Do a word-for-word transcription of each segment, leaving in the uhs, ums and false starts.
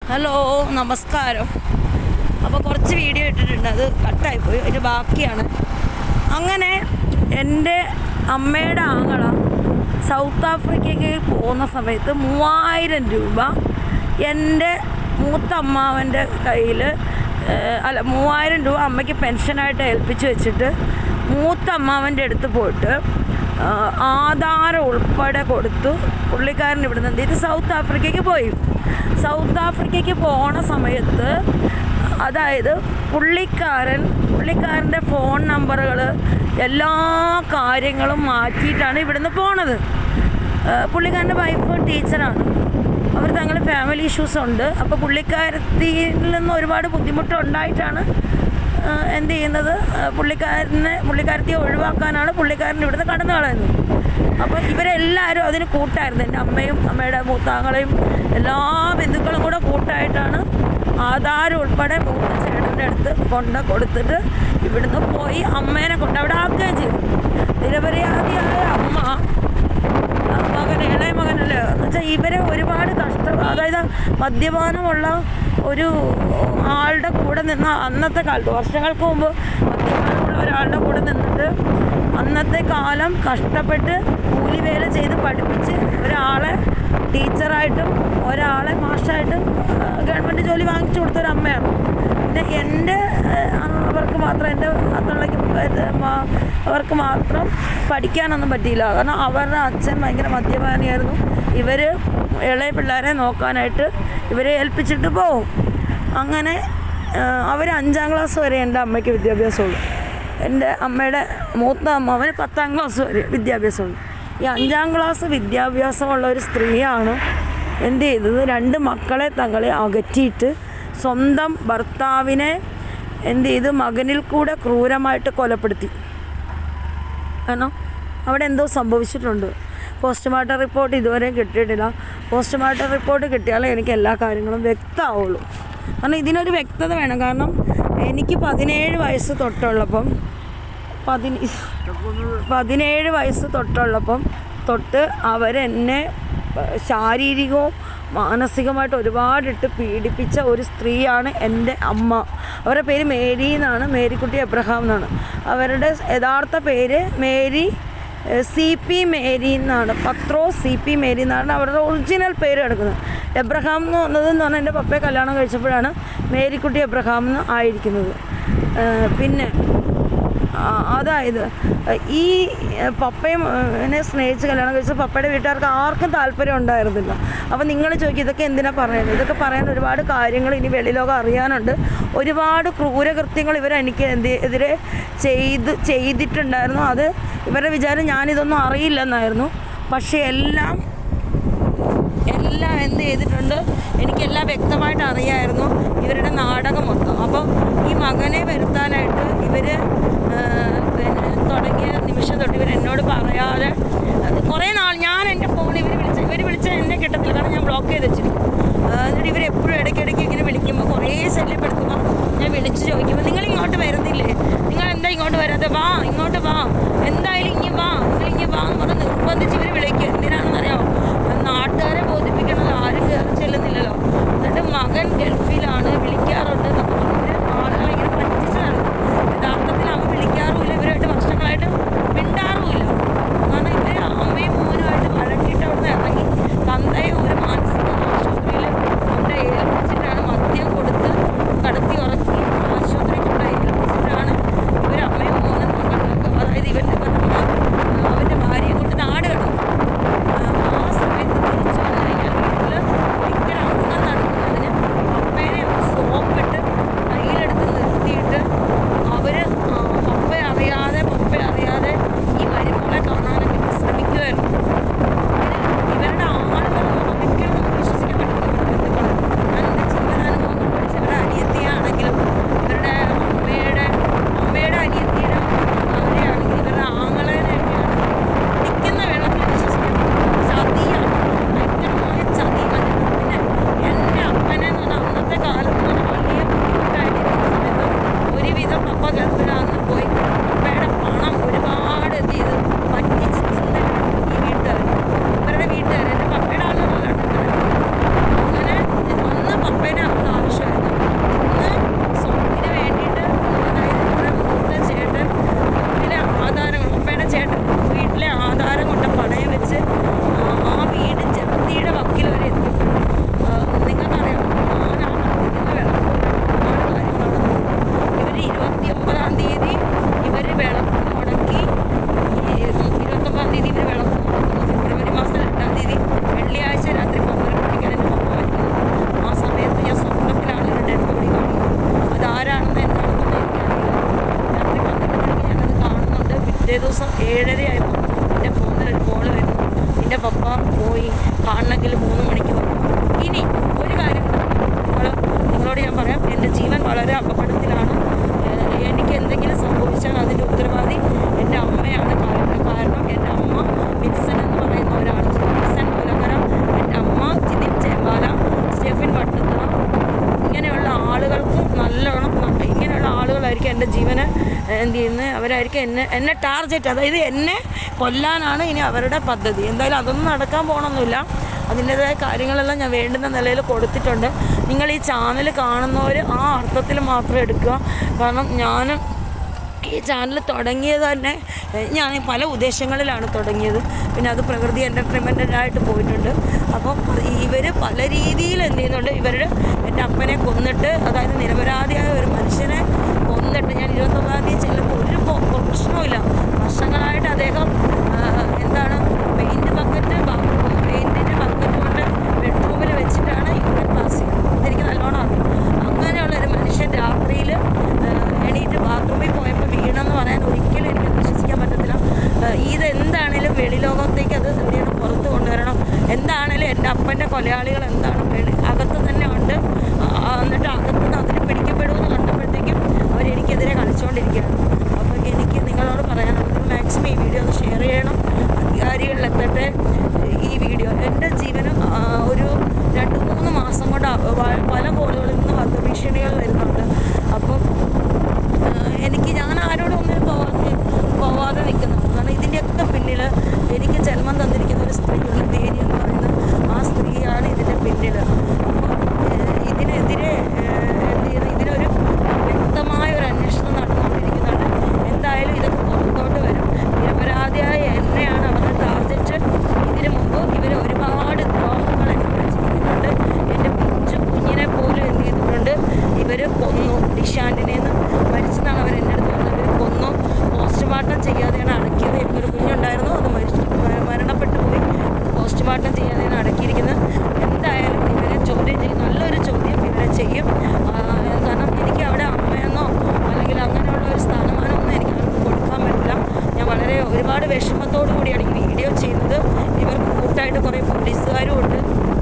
Hello, നമസ്കാരം. അപ്പോൾ കുറച്ച് വീഡിയോ ഇട്ടിട്ടുണ്ട്, അത് കട്ടായിപ്പോയി, അതിൻ്റെ ബാക്കിയാണ്. അങ്ങനെ എൻ്റെ അമ്മയുടെ ആങ്ങള സൗത്ത് ആഫ്രിക്കയ്ക്ക് പോകുന്ന സമയത്ത് മൂവായിരം രൂപ എൻ്റെ മൂത്ത അമ്മാവൻ്റെ കയ്യിൽ അല്ല മൂവായിരം രൂപ അമ്മയ്ക്ക് പെൻഷനായിട്ട് ഏൽപ്പിച്ച് വെച്ചിട്ട് മൂത്ത അമ്മാവൻ്റെ അടുത്ത് പോയിട്ട് ആധാരം ഉൾപ്പെടെ കൊടുത്തു. പുള്ളിക്കാരൻ ഇവിടെ നിന്ന് ഇത് സൗത്ത് ആഫ്രിക്കയ്ക്ക് പോയി. സൗത്ത് ആഫ്രിക്കയ്ക്ക് പോണ സമയത്ത് അതായത് പുള്ളിക്കാരൻ പുള്ളിക്കാരൻ്റെ ഫോൺ നമ്പറുകൾ എല്ലാ കാര്യങ്ങളും മാറ്റിയിട്ടാണ് ഇവിടുന്ന് പോണത്. പുള്ളിക്കാരൻ്റെ വൈഫ് ടീച്ചറാണ്. അവർ തങ്ങൾ ഫാമിലി ഇഷ്യൂസ് ഉണ്ട്. അപ്പോൾ പുള്ളിക്കാരത്തിൽ നിന്ന് ഒരുപാട് ബുദ്ധിമുട്ടുണ്ടായിട്ടാണ് എന്ത് ചെയ്യുന്നത്, പുള്ളിക്കാരനെ പുള്ളിക്കാരത്തിയെ ഒഴിവാക്കാനാണ് പുള്ളിക്കാരൻ ഇവിടുന്ന് കടന്നു കളയുന്നത്. അപ്പോൾ ഇവരെല്ലാവരും അതിന് കൂട്ടായിരുന്നു. എൻ്റെ അമ്മയും അമ്മയുടെ മൂത്താങ്ങളെയും എല്ലാ ബന്ധുക്കളും കൂടെ കൂട്ടായിട്ടാണ് ആധാരം ഉൾപ്പെടെ മൂത്ത ചേട്ടൻ്റെ അടുത്ത് കൊണ്ട് കൊടുത്തിട്ട് ഇവിടുന്ന് പോയി അമ്മേനെ കൊണ്ട് അവിടെ ആക്കുകയും ചെയ്തു. നിരപരാധിയായ അമ്മ മകൻ ഇളയ മകനല്ലേ എന്ന് വെച്ചാൽ ഇവരെ ഒരുപാട് കഷ്ടം, അതായത് മദ്യപാനമുള്ള ഒരു ആളുടെ കൂടെ നിന്ന് അന്നത്തെ കാലത്ത് വർഷങ്ങൾക്ക് മുമ്പ് മദ്യപാനമുള്ള ഒരാളുടെ കൂടെ നിന്നിട്ട് അന്നത്തെ കാലം കഷ്ടപ്പെട്ട് കൂലിവേല ചെയ്ത് പഠിപ്പിച്ച് ഒരാളെ ടീച്ചറായിട്ടും ഒരാളെ മാഷായിട്ടും ഗവൺമെൻറ് ജോലി വാങ്ങിച്ചു കൊടുത്തൊരമ്മയാണ്. പിന്നെ എൻ്റെ അവർക്ക് മാത്രം എൻ്റെ അത്തുള്ളക്ക് അവർക്ക് മാത്രം പഠിക്കാനൊന്നും പറ്റിയില്ല. കാരണം അവരുടെ അച്ഛൻ ഭയങ്കര മദ്യപാനിയായിരുന്നു. ഇവർ ഇളയ പിള്ളേരെ നോക്കാനായിട്ട് ഇവരെ ഏൽപ്പിച്ചിട്ട് പോവും. അങ്ങനെ അവർ അഞ്ചാം ക്ലാസ് വരെ എൻ്റെ അമ്മയ്ക്ക് വിദ്യാഭ്യാസമുള്ളൂ. എൻ്റെ അമ്മയുടെ മൂത്ത അമ്മാവന് പത്താം ക്ലാസ് വരെ വിദ്യാഭ്യാസമുള്ളൂ. ഈ അഞ്ചാം ക്ലാസ് വിദ്യാഭ്യാസമുള്ള ഒരു സ്ത്രീയാണ് എന്ത് ചെയ്തത്, രണ്ട് മക്കളെ തങ്ങളെ അകറ്റിയിട്ട് സ്വന്തം ഭർത്താവിനെ എന്ത് ചെയ്ത് മകനിൽ കൂടെ ക്രൂരമായിട്ട് കൊലപ്പെടുത്തി. കാരണം അവിടെ എന്തോ സംഭവിച്ചിട്ടുണ്ട്. പോസ്റ്റ്മോർട്ടം റിപ്പോർട്ട് ഇതുവരെ കിട്ടിയിട്ടില്ല. പോസ്റ്റ്മോർട്ടം റിപ്പോർട്ട് കിട്ടിയാലേ എനിക്ക് എല്ലാ കാര്യങ്ങളും വ്യക്തമാവുള്ളൂ. കാരണം ഇതിനൊരു വ്യക്തത വേണം. കാരണം എനിക്ക് പതിനേഴ് വയസ്സ് തൊട്ടുള്ളപ്പം പതിന പതിനേഴ് വയസ്സ് തൊട്ടുള്ളപ്പം തൊട്ട് അവരെന്നെ ശാരീരികവും മാനസികമായിട്ട് ഒരുപാടിട്ട് പീഡിപ്പിച്ച ഒരു സ്ത്രീയാണ് എൻ്റെ അമ്മ. അവരുടെ പേര് മേരി എന്നാണ്, മേരിക്കുട്ടി എബ്രഹാം എന്നാണ്. അവരുടെ യഥാർത്ഥ പേര് മേരി സി പി മേരി എന്നാണ്, പത്രോസ് സി പി മേരി എന്നാണ് അവരുടെ ഒറിജിനൽ പേര് കിടക്കുന്നത്. എബ്രഹാം എന്ന് വന്നതെന്ന് പറഞ്ഞാൽ എൻ്റെ പപ്പയെ കല്യാണം കഴിച്ചപ്പോഴാണ് മേരിക്കുട്ടി എബ്രഹാം എന്ന് ആയിരിക്കുന്നത്. പിന്നെ അതായത് ഈ പപ്പയും എന്നെ സ്നേഹിച്ച് കല്യാണം കഴിച്ച പപ്പയുടെ വീട്ടുകാർക്ക് ആർക്കും താല്പര്യം ഉണ്ടായിരുന്നില്ല. അപ്പോൾ നിങ്ങൾ ചോദിക്കും ഇതൊക്കെ എന്തിനാണ് പറയുന്നത്? ഇതൊക്കെ പറയാൻ ഒരുപാട് കാര്യങ്ങൾ ഇനി വെളിലോകം അറിയാനുണ്ട്. ഒരുപാട് ക്രൂരകൃത്യങ്ങൾ ഇവർ എനിക്ക് എതിരെ ചെയ്ത് ചെയ്തിട്ടുണ്ടായിരുന്നു. അത് ഇവരുടെ വിചാരം ഞാനിതൊന്നും അറിയില്ലെന്നായിരുന്നു. പക്ഷേ എല്ലാം എല്ലാം എന്ത് ചെയ്തിട്ടുണ്ട്, എനിക്കെല്ലാം വ്യക്തമായിട്ട് അറിയാമായിരുന്നു ഇവരുടെ നാടകം മൊത്തം. അപ്പോൾ ഈ മകനെ വരുത്താനായിട്ട് ഇവർ പിന്നെ തുടങ്ങിയ നിമിഷം തൊട്ട് ഇവർ എന്നോട് പറയാതെ കുറേ നാൾ ഞാൻ എൻ്റെ ഫോണിൽ ഇവർ വിളിച്ച ഇവർ വിളിച്ച എന്നെ കിട്ടത്തില്ല. കാരണം ഞാൻ ബ്ലോക്ക് ചെയ്ത് വെച്ചിരുന്നു. എന്നിട്ട് ഇവരെപ്പോഴും ഇടയ്ക്കിടയ്ക്ക് ഇങ്ങനെ വിളിക്കുമ്പോൾ കുറേ ശല്യപ്പെടുത്തുമ്പോൾ ഞാൻ വിളിച്ച് ചോദിക്കുമ്പോൾ നിങ്ങൾ ഇങ്ങോട്ട് വരുന്നില്ലേ, നിങ്ങൾ എന്താ ഇങ്ങോട്ട് വരാതെ, വാ ഇങ്ങോട്ട് വാ, എന്തായാലും ഇനി വാ, നിങ്ങൾ ഇനി വാ എന്ന് പറഞ്ഞ് നിർബന്ധിച്ച് ഇവർ വിളിക്കുക. എന്തിനാണെന്നറിയാമോ? നാട്ടുകാരെ ബോധിപ്പിക്കണത്, ആരും കയറി ചെല്ലുന്നില്ലല്ലോ. എന്നിട്ട് മകൻ ഗൾഫിലാണ്, വിളിക്കാറുണ്ട് എന്നൊക്കെ പറഞ്ഞിട്ട് ആളുകൾ ഇങ്ങനെ പറ്റിച്ചതാണ്. യഥാർത്ഥത്തിൽ അവൻ വിളിക്കാറുമില്ല, ഇവരുമായിട്ട് വർഷങ്ങളായിട്ട് മിണ്ടാറുമില്ല. കാരണം ഇവർ അമ്മയും മോനുമായിട്ട് വഴക്കിയിട്ട് അവിടെ നിന്ന് ഇറങ്ങി തന്തയെ ഒരു മാനസിക ആശുപത്രിയിൽ കൊണ്ട് ഏൽപ്പിച്ചിട്ടാണ് മദ്യം കൊടുത്ത് കടത്തി ഉറക്കി ആശുപത്രിയിൽ കൊണ്ട് ഏൽപ്പിച്ചിട്ടാണ് ഇവർ അമ്മയും മോനും മക്കളും, അതായത് ഇവൻ്റെ അവൻ്റെ ഭാര്യയെ കൊണ്ട് നാട് കടന്നു. എന്ത് ചെയ്യുന്നത്, അവരായിരിക്കും എന്നെ എന്നെ ടാർഗറ്റ്, അതായത് എന്നെ കൊല്ലാനാണ് ഇനി അവരുടെ പദ്ധതി. എന്തായാലും അതൊന്നും നടക്കാൻ പോകണമെന്നില്ല. അതിൻ്റേതായ കാര്യങ്ങളെല്ലാം ഞാൻ വേണ്ടുന്ന നിലയിൽ കൊടുത്തിട്ടുണ്ട്. നിങ്ങൾ ഈ ചാനൽ കാണുന്നവർ ആ അർത്ഥത്തിൽ മാത്രം എടുക്കുക. കാരണം ഞാൻ ഈ ചാനൽ തുടങ്ങിയത് തന്നെ ഞാൻ പല ഉദ്ദേശങ്ങളിലാണ് തുടങ്ങിയത്. പിന്നെ അത് പ്രകൃതി എൻ്റർടൈൻമെൻറ്റായിട്ട് പോയിട്ടുണ്ട്. അപ്പം ഇവർ പല രീതിയിൽ എന്ത് ചെയ്യുന്നുണ്ട്, ഇവരുടെ എൻ്റെ അപ്പനെ കൊന്നിട്ട്, അതായത് നിരപരാധിയായ ഒരു മനുഷ്യനെ കൊന്നിട്ട്, ഞാൻ ഇരുപത്തൊമ്പതാം തീയതി ചെല്ലുമ്പോൾ ഒരു പ്രശ്നവുമില്ല. വർഷങ്ങളായിട്ട് അദ്ദേഹം എന്താണ് പെയിൻറ്റ് ബക്കറ്റ് പെയിൻറ്റിൻ്റെ ബക്കറ്റ് കൊണ്ട് ബെഡ്റൂമിൽ വെച്ചിട്ടാണ് യൂറിൻ പാസ് ചെയ്യുന്നത്. അതെനിക്ക് നല്ലോണം അറിയാം. അങ്ങനെയുള്ളൊരു മനുഷ്യൻ രാത്രിയിൽ എണീറ്റ് ബാത്റൂമിൽ പോയപ്പോൾ വീണെന്ന് പറയാൻ ഒരിക്കലും എനിക്ക് വിശ്വസിക്കാൻ പറ്റത്തില്ല. ഇതെന്താണേലും വെളിലോകത്തേക്ക് അത് എന്ത് ചെയ്യണം, പുറത്ത് കൊണ്ടുവരണം. എന്താണേലും എൻ്റെ അപ്പൻ്റെ കൊലയാളികൾ എന്താണ് വെളി അകത്ത് തന്നെ ഉണ്ട്. എന്നിട്ട് അകത്ത് നിന്ന് അതിന് പിടിക്കപ്പെടുമെന്ന് കണ്ടപ്പോഴത്തേക്കും അവരെനിക്കെതിരെ കളിച്ചുകൊണ്ടിരിക്കുകയാണ്. അപ്പോൾ എനിക്ക് നിങ്ങളോട് പറയാനുള്ളത്, മാക്സിമം ഈ വീഡിയോ ഒന്ന് ഷെയർ ചെയ്യണം, അധികാരികളിലെത്തട്ടെ ഈ വീഡിയോ. എൻ്റെ ജീവനും ഒരു രണ്ട് മൂന്ന് മാസം കൊണ്ട് പല കോളുകളിൽ നിന്ന് വധഭീഷണികൾ വരുന്നുണ്ട്. അപ്പം എനിക്ക് ഞാൻ ആരോടും ഒന്നിനും പോവാതെ പോവാതെ നിൽക്കുന്നുണ്ട്. കാരണം ഇതിൻ്റെയൊക്കെ പിന്നിൽ എനിക്ക് ജന്മം തന്നിരിക്കുന്ന ഒരു സ്ത്രീയാണ്, ദേനി എന്ന് പറയുന്ന ആ സ്ത്രീയാണ് ഇതിൻ്റെ പിന്നിൽ. അപ്പം ഇതിനെതിരെ എന്ത് ചെയ്യുന്നത്, ഇതിനൊരു വ്യക്തമായ ഒരു അന്വേഷണം നടന്നുകൊണ്ടിരിക്കുന്നുണ്ട്. എന്തായാലും ഇതൊക്കെ പുറത്തോട്ട് വരും. നിരപരാധിയായ എന്നെയാണ് അവരുടെ ടാർഗറ്റ്. ഇതിനു മുമ്പ് ഇവർ ഒരുപാട് ദ്രോഹങ്ങൾ എനിക്ക് ചെയ്തിട്ടുണ്ട്. എൻ്റെ പിഞ്ചു കുഞ്ഞിനെ പോലും എന്ത് ചെയ്തിട്ടുണ്ട്, ഇവർ കൊന്നു. ഡിഷാൻഡിനെന്ന് മരിച്ചെന്നാണ് അവർ എൻ്റെ അടുത്ത് പറഞ്ഞത്. ഇവർ കൊന്നു. പോസ്റ്റ്മോർട്ടം ചെയ്യാതെയാണ് അടക്കിയത്. എനിക്കൊരു കുഞ്ഞുണ്ടായിരുന്നു, അത് മരിച്ചു മരണപ്പെട്ടു പോയി. പോസ്റ്റ്മോർട്ടം ചെയ്യാതെയാണ് അടക്കിയിരിക്കുന്നത്. എന്തായാലും ഇവരെ ചോദ്യം ചെയ്യും, നല്ലൊരു ചോദ്യം ഇവരെ ചെയ്യും. കാരണം എനിക്ക് അവിടെ അമ്മയെന്നോ അല്ലെങ്കിൽ അങ്ങനെയുള്ള ഒരു സ്ഥാനമാനമൊന്നും എനിക്ക് അവർക്ക് കൊടുക്കാൻ പറ്റില്ല. ഞാൻ വളരെ ഒരുപാട് വിഷമത്തോടു കൂടിയാണ് ഈ വീഡിയോ ചെയ്യുന്നത്. ഇവർക്ക് കൂട്ടായിട്ട് കുറേ പോലീസുകാരും ഉണ്ട്.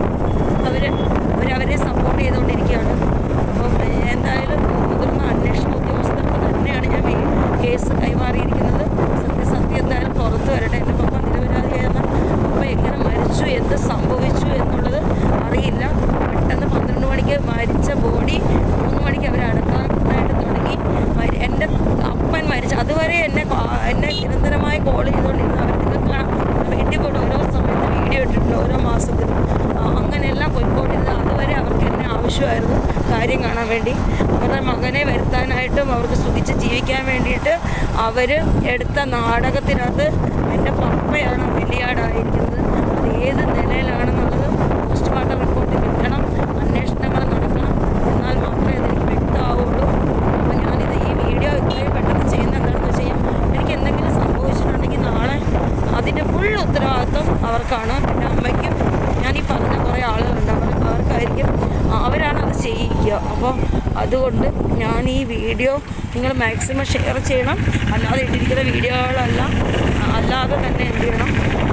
അവർ അവരവരെ സപ്പോർട്ട് ചെയ്തുകൊണ്ടിരിക്കുകയാണ്. അപ്പം എന്തായാലും മുതിർന്ന അന്വേഷണ ഉദ്യോഗസ്ഥർക്ക് തന്നെയാണ് ഞാൻ കേസ് കൈമാറിയിരിക്കുന്നത്. സത്യസത്യം എന്തായാലും പുറത്ത് വരട്ടെ. എൻ്റെ പപ്പ നിരപരാധിയായിരുന്ന പപ്പ എങ്ങനെ മരിച്ചു, എന്ത് സംഭവിച്ചു എന്നുള്ളത് അറിയില്ല. പെട്ടെന്ന് പന്ത്രണ്ട് മണിക്ക് മരിച്ച ബോഡി മൂന്ന് മണിക്ക് അവർ അടക്കാനായിട്ട് തുടങ്ങി. എൻ്റെ അപ്പൻ മരിച്ചു അതുവരെ എന്നെ എന്നെ നിരന്തരമായി കോൾ ചെയ്തുകൊണ്ടിരുന്നു. അവർ നിങ്ങൾക്ക് കാണാം, വീട്ടിൽ പോയിട്ട് ഓരോ സമയത്ത് വീഡിയോ ഇട്ടിട്ടുണ്ട്, ഓരോ മാസത്തിൽ അങ്ങനെയെല്ലാം പോയിക്കൊണ്ടിരുന്നത്. അതുവരെ അവർക്ക് എന്നെ ആവശ്യമായിരുന്നു കാര്യം കാണാൻ വേണ്ടി. അവരുടെ മകനെ വരുത്താനായിട്ടും അവർക്ക് സുഖിച്ച് ജീവിക്കാൻ വേണ്ടിയിട്ട് അവർ എടുത്ത നാടകത്തിനകത്ത് എൻ്റെ പപ്പയാണ് ബലിയാടായിരിക്കുന്നത്. അത് ഏത് നിലയിലാണെന്നുള്ളത് പോസ്റ്റ്മോർട്ടം റിപ്പോർട്ട് കിട്ടണം, അന്വേഷണങ്ങൾ നടക്കണം. എന്നാൽ മാത്രമേ അതെനിക്ക് വ്യക്തമാവുള്ളൂ. അപ്പോൾ ഞാനിത് ഈ വീഡിയോ ഇത്രയും പെട്ടെന്ന് ചെയ്യുന്നത് എന്താണെന്ന് വെച്ച് കഴിഞ്ഞാൽ, എനിക്ക് എന്തെങ്കിലും സംഭവിച്ചിട്ടുണ്ടെങ്കിൽ നാളെ അതിൻ്റെ ഫുൾ ഉത്തരവാദിത്വം അവർക്കാണ്. എൻ്റെ അമ്മയ്ക്കും ഞാൻ ഈ പറഞ്ഞ കുറേ ആളുകളുണ്ട്, അവർ അവർക്കായിരിക്കും, അവരാണ് അത് ചെയ്യിക്കുക. അപ്പോൾ അതുകൊണ്ട് ഞാൻ ഈ വീഡിയോ നിങ്ങൾ മാക്സിമം ഷെയർ ചെയ്യണം. അല്ലാതെ ഇട്ടിരിക്കുന്ന വീഡിയോകളല്ല, അല്ലാതെ തന്നെ എന്ത് ചെയ്യണം,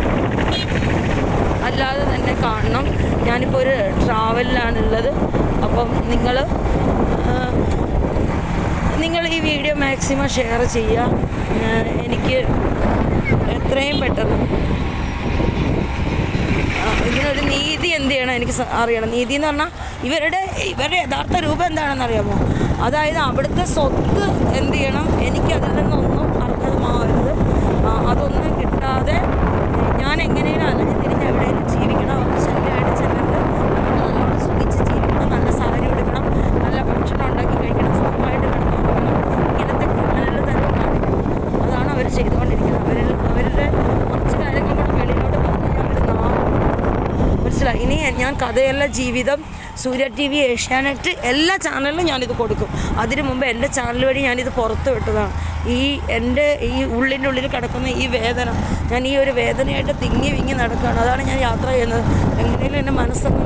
അല്ലാതെ തന്നെ കാണണം. ഞാനിപ്പോൾ ഒരു ട്രാവലിലാണുള്ളത്. അപ്പം നിങ്ങൾ നിങ്ങൾ ഈ വീഡിയോ മാക്സിമം ഷെയർ ചെയ്യുക. എനിക്ക് എത്രയും പെട്ടെന്ന് ഇതിനൊരു നീതി എന്ത് ചെയ്യണം എനിക്ക് അറിയണം. നീതി എന്ന് പറഞ്ഞാൽ ഇവരുടെ ഇവരുടെ യഥാർത്ഥ രൂപം എന്താണെന്ന് അറിയാമോ? അതായത് അവിടുത്തെ സ്വത്ത് എന്ത് ചെയ്യണം, എനിക്ക് അതിൽ നിന്നൊന്നും അർഹമാവരുത്. അതൊന്നും കിട്ടാതെ ഞാൻ എങ്ങനെയും അലഞ്ഞ് തിരിഞ്ഞ് എവിടെയെങ്കിലും ജീവിക്കണം. അവർക്ക് ശല്യമായിട്ട് ചെല്ലുന്നത് നല്ലോണം സുഖിച്ച് ജീവിക്കണം, നല്ല സാരി എടുക്കണം, നല്ല ഭക്ഷണം ഉണ്ടാക്കി കഴിക്കണം, സുഖമായിട്ട് കിടന്നുറങ്ങണം. ഇങ്ങനത്തെ നല്ല തന്നെ കാണിക്കണം. അതാണ് അവർ ചെയ്തുകൊണ്ടിരിക്കുന്നത്. അവരിൽ അവരുടെ കുറച്ച് കാര്യങ്ങൾ കൂടെ വെളിയിലോട്ട് പറഞ്ഞാൽ അവർ നാം മനസ്സിലായി. ഇനി ഞാൻ കഥയല്ല ജീവിതം, സൂര്യ ടി വി, ഏഷ്യാനെറ്റ് എല്ലാ ചാനലിലും ഞാനിത് കൊടുക്കും. അതിനു മുമ്പ് എൻ്റെ ചാനൽ വഴി ഞാനിത് പുറത്ത് വിട്ടതാണ്. ഈ എൻ്റെ ഈ ഉള്ളിൻ്റെ ഉള്ളിൽ കിടക്കുന്ന ഈ വേദന, ഞാൻ ഈ ഒരു വേദനയായിട്ട് തിങ്ങി വിങ്ങി നടക്കുകയാണ്. അതാണ് ഞാൻ യാത്ര ചെയ്യുന്നത്. എങ്ങനെയും എൻ്റെ മനസ്സൊന്ന്